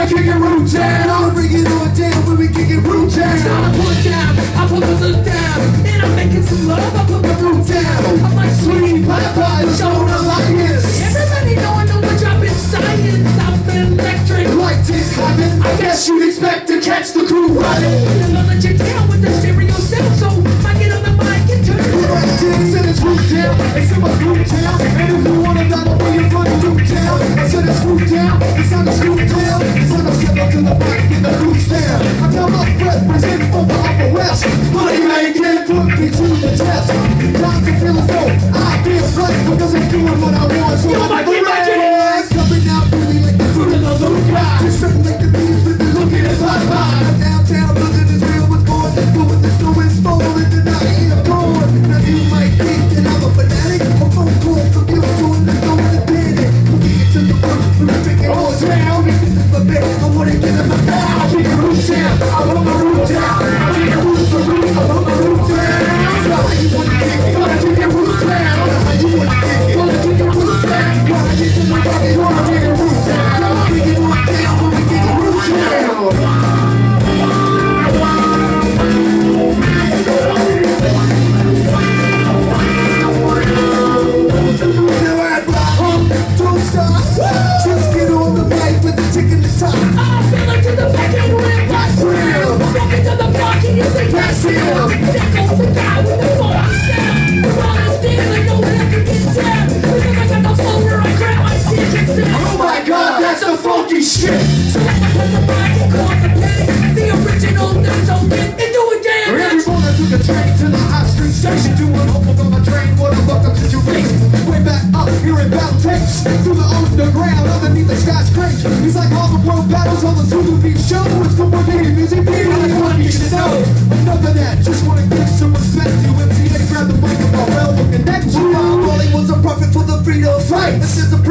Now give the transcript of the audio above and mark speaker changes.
Speaker 1: kick it root down. I'ma bring it on down when we kick it root down. So I pull it down, I put the look down, and I'm making some love, I put the root down. I'm like sweetie pie pie, showing alliance. Everybody know I know we're dropping science. I'm electric like this happen. I guess you'd expect to catch the crew running. And I'll let you down with the stereo sound, so I get on the mic and turn it around. And it's root down, it's in my root town. And if you wanna battle me, you're gonna root down. I said it's root down, it's on the scoop down. It's on the step up to the mic and the roots down. I'm now my represent from the upper west. Money making put me to the test. Time to feel as though I feel blessed because I'm doing what I want. So I'm coming out really like the fruit of the loot guy. Just strutting like the bees with the looking at my vibe. I'm downtown, nothing is real, what's going on? But when the snow is falling, then I ain't a born. Now you might think that I'm a fanatic. A phone call from you to undergo the panic. We'll get to the work, we're picking all down. This is my bed, I wanna get in my bag. I kick a root down, I want my root down. I kick a root for root, I want my root down. So how you wanna kick it? Gonna kick a root down. How you wanna kick it? Gonna kick a root down. Gonna get to my body, gonna kick a root down. Gonna kick it root down, gonna kick a root down. Just get on the mic with the tick in the top. I'm feeling to the back and rim. That's real. Walking to the block and you say that's real. There goes the guy with the funky sound. The ball is still and no one ever gets down. Because I got the flow where I grab my stick and say, oh my god, that's the funky shit. So I put the mic and call the play. The original that's open and do it damn. Every morning I took a train to the high street station. Doing hope on my train. What a fucked up situation. Way back up here in battle tapes. Through the underground, underneath the skyscraper. He's like all the world battles on the Zulu Beat show. It's complicated music, baby. I just want you to know. Enough of that, just wanna give some respect to MTA. Grab the mic of my well looking next. Rolling was a prophet for the freedom fight. This is a